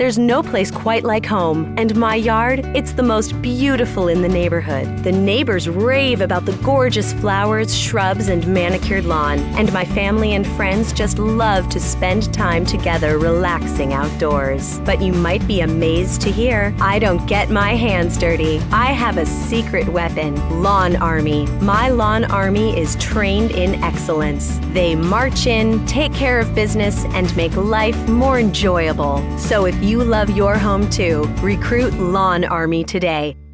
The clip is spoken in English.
There's no place quite like home, and my yard, it's the most beautiful in the neighborhood. The neighbors rave about the gorgeous flowers, shrubs, and manicured lawn, and my family and friends just love to spend time together relaxing outdoors. But you might be amazed to hear I don't get my hands dirty. I have a secret weapon, Lawn Army. My Lawn Army is trained in excellence. They march in, take care of business, and make life more enjoyable. So if you love your home too, recruit Lawn Army today.